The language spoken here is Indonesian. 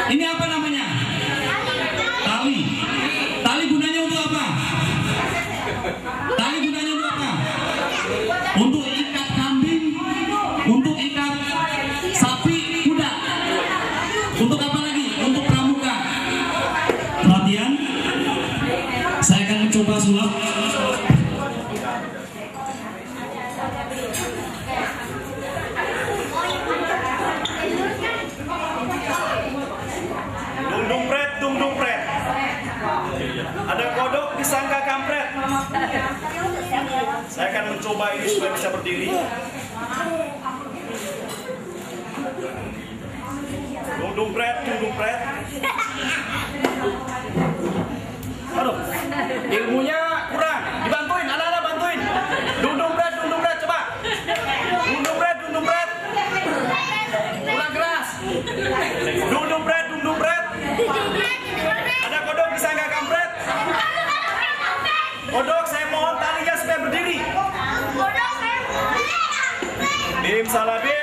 Ini apa namanya? Tali. Tali gunanya untuk apa? Tali gunanya untuk apa? Untuk ikat kambing, untuk ikat sapi, kuda. Untuk apa lagi? Untuk pramuka. Perhatian, saya akan mencoba sulap. Dung dumpret. Ada kodok disangka kampret. Saya akan mencoba ini supaya bisa berdiri. Dung dumpret. Aduh, ilmunya kurang. Dibantuin, anak-anak bantuin. Dung dumpret, coba. Dung dumpret. Kurang keras. Dung dumpret. Ada kodok disangka kampret. Kodok, saya mohon talinya supaya berdiri. Bim salah bim.